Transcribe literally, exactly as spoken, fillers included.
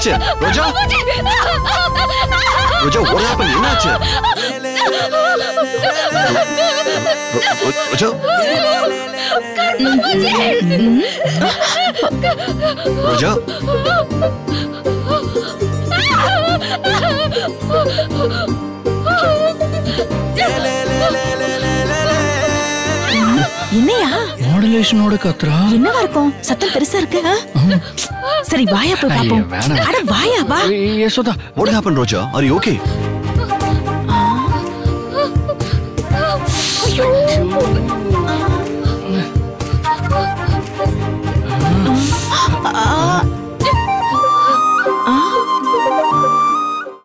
என்னாச்சு ரோஜா ரோஜா what happened என்னாச்சு ரோஜா ரோஜா என்னையா மாடுலேஷனோட கத்ரா என்னவா இருக்கும் சத்தம் பெருசா இருக்கு சரி வாயா போய் பாப்போம் அட வாயா வா Yashoda what happened Roja are you okay ஐயோ